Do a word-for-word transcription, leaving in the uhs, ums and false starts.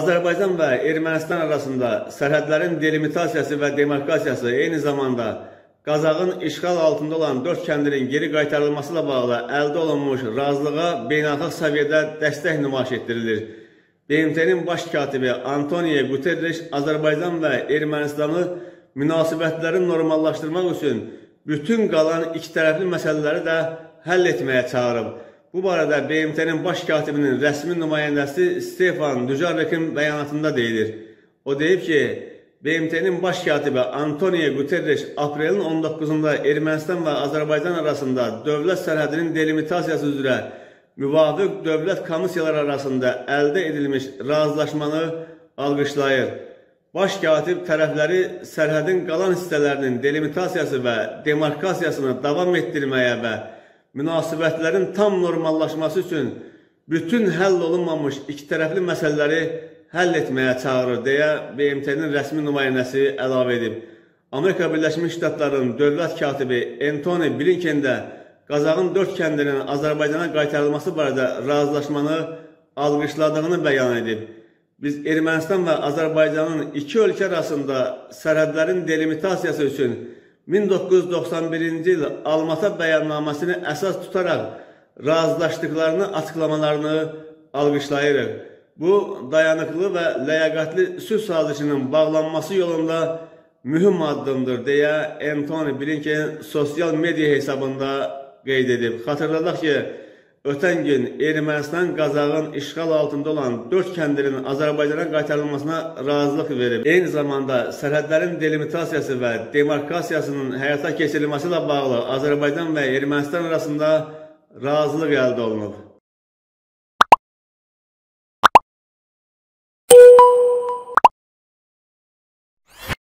Azərbaycan və Ermənistan arasında sərhədlərin delimitasiyası və demarkasiyası, eyni zamanda Qazaxın işğal altında olan dörd kəndinin geri qaytarılması ilə bağlı əldə olunmuş razılığa beynəlxalq səviyyədə dəstək nümayiş etdirilir. B M T-nin baş katibi Antonio Guterres Azərbaycan və Ermənistanı münasibətləri normallaşdırmaq üçün bütün qalan iki tərəfli məsələləri də həll etməyə çağırıb. Bu barədə B M T-nin baş katibinin rəsmi nümayəndəsi Stefan Dujarrikin bəyanatında deyilir. O deyib ki, B M T-nin baş katibi Antonio Guterres aprelin on doqquzunda Ermənistan və Azərbaycan arasında dövlət sərhədinin delimitasiyası üzrə müvafiq dövlət komissiyaları arasında əldə edilmiş razılaşmanı alqışlayır. Baş katib tərəfləri sərhədin qalan hissələrinin delimitasiyası və demarkasiyasını davam etdirməyə və münasibətlərin tam normallaşması üçün bütün həll olunmamış iki tərəfli məsələləri həll etməyə çağırır, deyə B M T-nin rəsmi nümayəndəsi əlavə edib. Amerika Birləşmiş Ştatlarının dövlət katibi Antony Blinken də Qazaxın dörd kəndinin Azərbaycana qaytarılması barədə razılaşmanı alqışladığını bəyan edib. Biz Ermənistan və Azərbaycanın iki ölkə arasında sərhədlərin delimitasiyası üçün min doqquz yüz doxsan birinci il Almata bəyannaməsini əsas tutaraq razılaşdıqlarını açıqlamalarını alqışlayırıq. Bu, dayanıqlı və ləyaqətli sülh sazişinin bağlanması yolunda mühüm addımdır, deyə Antony Blinken sosial media hesabında qeyd edib. Xatırladaq ki, ötən gün Ermənistan Qazaxın işğal altında olan dörd kəndinin Azərbaycana qaytarılmasına razılıq verib. Eyni zamanda sərhədlərin delimitasiyası və demarkasiyasının həyata keçirilməsi ilə bağlı Azərbaycan və Ermənistan arasında razılıq əldə olunub.